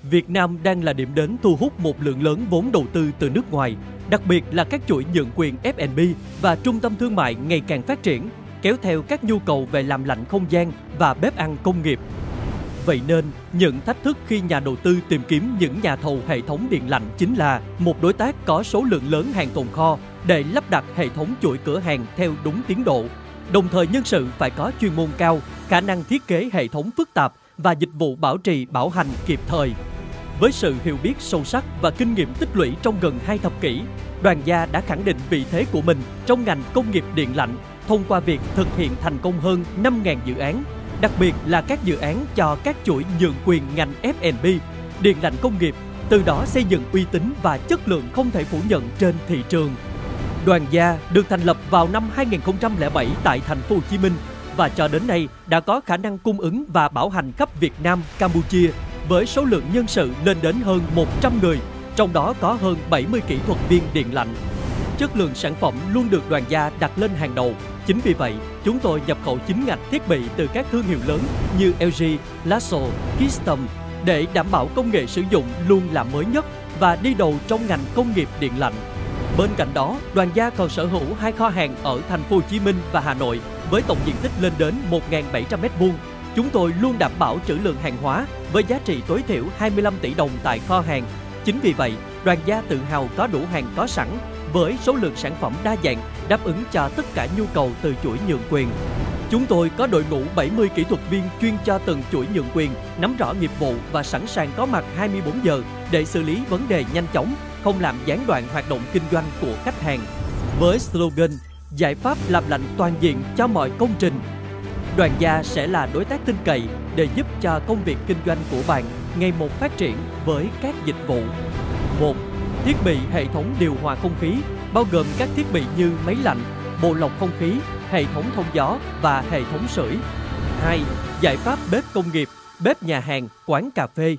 Việt Nam đang là điểm đến thu hút một lượng lớn vốn đầu tư từ nước ngoài, đặc biệt là các chuỗi nhượng quyền F&B và trung tâm thương mại ngày càng phát triển, kéo theo các nhu cầu về làm lạnh không gian và bếp ăn công nghiệp. Vậy nên, những thách thức khi nhà đầu tư tìm kiếm những nhà thầu hệ thống điện lạnh chính là một đối tác có số lượng lớn hàng tồn kho để lắp đặt hệ thống chuỗi cửa hàng theo đúng tiến độ. Đồng thời nhân sự phải có chuyên môn cao, khả năng thiết kế hệ thống phức tạp và dịch vụ bảo trì bảo hành kịp thời. Với sự hiểu biết sâu sắc và kinh nghiệm tích lũy trong gần 2 thập kỷ, Đoàn Gia đã khẳng định vị thế của mình trong ngành công nghiệp điện lạnh thông qua việc thực hiện thành công hơn 5.000 dự án, đặc biệt là các dự án cho các chuỗi nhượng quyền ngành F&B, điện lạnh công nghiệp, từ đó xây dựng uy tín và chất lượng không thể phủ nhận trên thị trường. Đoàn Gia được thành lập vào năm 2007 tại thành phố Hồ Chí Minh và cho đến nay đã có khả năng cung ứng và bảo hành khắp Việt Nam, Campuchia với số lượng nhân sự lên đến hơn 100 người, trong đó có hơn 70 kỹ thuật viên điện lạnh. Chất lượng sản phẩm luôn được Đoàn Gia đặt lên hàng đầu. Chính vì vậy, chúng tôi nhập khẩu chính ngạch thiết bị từ các thương hiệu lớn như LG, Lasso, Keystone để đảm bảo công nghệ sử dụng luôn là mới nhất và đi đầu trong ngành công nghiệp điện lạnh. Bên cạnh đó, Đoàn Gia còn sở hữu 2 kho hàng ở thành phố Hồ Chí Minh và Hà Nội với tổng diện tích lên đến 1.700 m². Chúng tôi luôn đảm bảo trữ lượng hàng hóa với giá trị tối thiểu 25 tỷ đồng tại kho hàng. Chính vì vậy, Đoàn Gia tự hào có đủ hàng có sẵn với số lượng sản phẩm đa dạng đáp ứng cho tất cả nhu cầu từ chuỗi nhượng quyền. Chúng tôi có đội ngũ 70 kỹ thuật viên chuyên cho từng chuỗi nhượng quyền, nắm rõ nghiệp vụ và sẵn sàng có mặt 24 giờ để xử lý vấn đề nhanh chóng, không làm gián đoạn hoạt động kinh doanh của khách hàng. Với slogan giải pháp làm lạnh toàn diện cho mọi công trình, Đoàn Gia sẽ là đối tác tin cậy để giúp cho công việc kinh doanh của bạn ngày một phát triển với các dịch vụ. 1. Thiết bị hệ thống điều hòa không khí bao gồm các thiết bị như máy lạnh, bộ lọc không khí, hệ thống thông gió và hệ thống sưởi. 2. Giải pháp bếp công nghiệp, bếp nhà hàng, quán cà phê.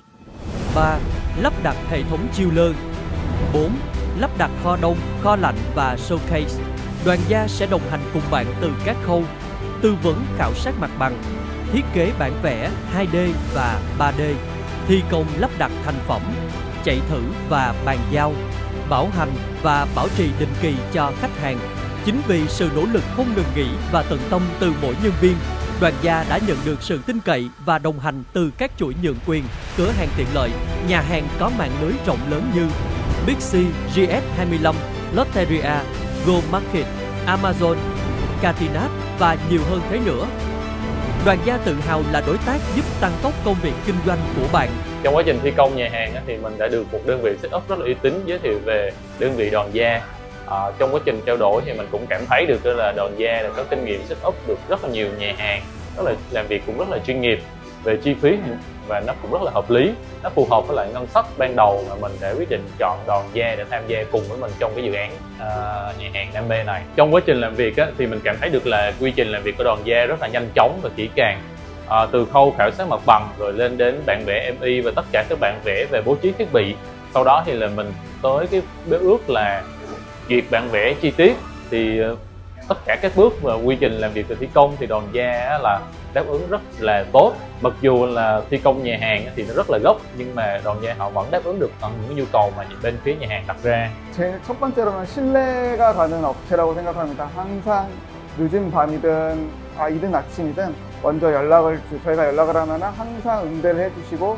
3. Lắp đặt hệ thống chiller. 4. Lắp đặt kho đông, kho lạnh và showcase. Đoàn Gia sẽ đồng hành cùng bạn từ các khâu tư vấn khảo sát mặt bằng, thiết kế bản vẽ 2D và 3D, thi công lắp đặt thành phẩm, chạy thử và bàn giao, bảo hành và bảo trì định kỳ cho khách hàng. Chính vì sự nỗ lực không ngừng nghỉ và tận tâm từ mỗi nhân viên, Đoàn Gia đã nhận được sự tin cậy và đồng hành từ các chuỗi nhượng quyền, cửa hàng tiện lợi, nhà hàng có mạng lưới rộng lớn như Bixi, GS25, Lotteria, Go Market, Amazon, Catinat và nhiều hơn thế nữa. Đoàn Gia tự hào là đối tác giúp tăng tốc công việc kinh doanh của bạn. Trong quá trình thi công nhà hàng thì mình đã được một đơn vị setup rất là uy tín giới thiệu về đơn vị Đoàn Gia. Trong quá trình trao đổi thì mình cũng cảm thấy được là Đoàn Gia đã có kinh nghiệm setup được rất là nhiều nhà hàng, làm việc cũng rất là chuyên nghiệp về chi phí và nó cũng rất là hợp lý, nó phù hợp với lại ngân sách ban đầu mà mình đã quyết định chọn Đoàn Gia để tham gia cùng với mình trong cái dự án nhà hàng đam mê này. Trong quá trình làm việc thì mình cảm thấy được là quy trình làm việc của Đoàn Gia rất là nhanh chóng và kỹ càng. Từ khâu khảo sát mặt bằng rồi lên đến bản vẽ MI và tất cả các bản vẽ về bố trí thiết bị. Sau đó thì là mình tới cái bước ước là duyệt bản vẽ chi tiết. Thì tất cả các bước và quy trình làm việc từ thi công thì Đoàn Gia là đáp ứng rất là tốt. Mặc dù là thi công nhà hàng thì nó rất là gấp, nhưng mà Đoàn Gia họ vẫn đáp ứng được những nhu cầu mà bên phía nhà hàng đặt ra. 제 첫 번째로는 신뢰가 가는 업체라고 생각합니다. 항상 늦은 밤이든 이른 아침이든 먼저 저희가 연락을 하면 항상 응대를 해주시고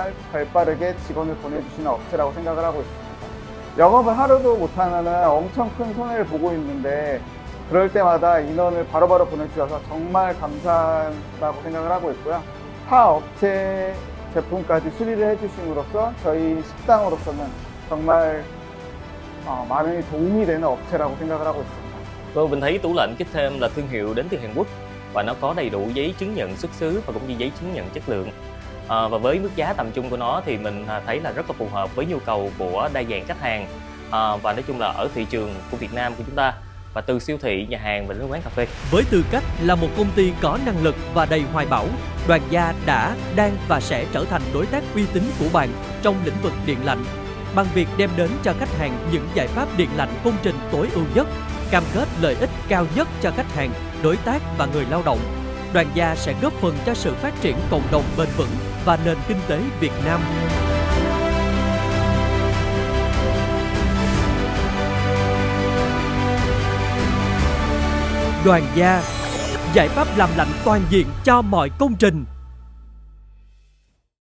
발빠르게 직원을 보내주시는 업체라고 생각을 하고 있습니다. 영업을 하루도 못하면 엄청 큰 손해를 보고 있는데 그럴 때마다 인원을 바로바로 보내주셔서 정말 감사하다고 생각을 하고 있고요. 타 업체 제품까지 수리를 해주심으로써 저희 식당으로서는 정말 많은 도움이 되는 업체라고 생각을 하고 있습니다. Mình thấy tủ lạnh Kittem là thương hiệu đến từ Hàn Quốc và nó có đầy đủ giấy chứng nhận xuất xứ và cũng như giấy chứng nhận chất lượng. Và với mức giá tầm trung của nó thì mình thấy là rất là phù hợp với nhu cầu của đa dạng khách hàng, và nói chung là ở thị trường của Việt Nam của chúng ta, và từ siêu thị, nhà hàng và đến quán cà phê. Với tư cách là một công ty có năng lực và đầy hoài bão, Đoàn Gia đã, đang và sẽ trở thành đối tác uy tín của bạn trong lĩnh vực điện lạnh bằng việc đem đến cho khách hàng những giải pháp điện lạnh công trình tối ưu nhất, cam kết lợi ích cao nhất cho khách hàng, đối tác và người lao động. Đoàn Gia sẽ góp phần cho sự phát triển cộng đồng bền vững và nền kinh tế Việt Nam. Đoàn Gia, giải pháp làm lạnh toàn diện cho mọi công trình.